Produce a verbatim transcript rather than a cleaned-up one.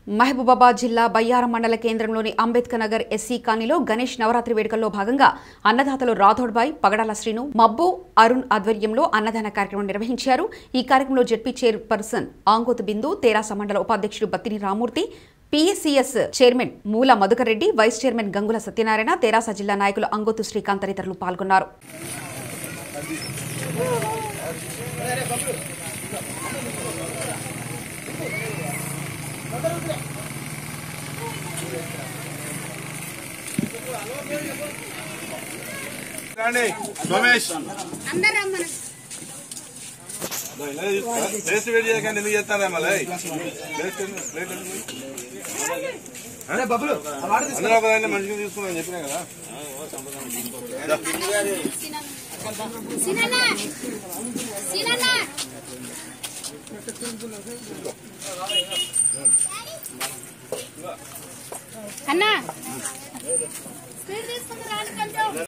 మహబూబాబాద్ జిల్లా బయ్యారం మండల కేంద్రంలోని అంబేద్కర్ నగర్ ఎస్సీ కాలనీలో గణేష్ నవరాత్రి వేడుకల్లో భాగంగా అన్నదాతలు రాథోడ్బాయ్ పగడాల శ్రీను మబ్బు అరుణ్ ఆధ్వర్యంలో అన్నదాన కార్యక్రమం నిర్వహించారు। ఈ కార్యక్రమంలో జెడ్పీ చైర్పర్సన్ ఆంగోతు బిందు, తెరాస మండల ఉపాధ్యక్షుడు Battini Ramurthy, PSCS chairman Moola Madhukar Reddy, vice chairman Gangula Satyanarayana, TRS జిల్లా నాయకులు అంగోతు శ్రీకాంత్ తదితరులు పాల్గొన్నారు। సోమేష్ టేస్ట్ వేడి చేయకండి ఎందుకు చేస్తారా మళ్ళీ అందరూ ఒకదాన్ని మంచిగా తీసుకున్నాను చెప్పినా కదా। అన్నా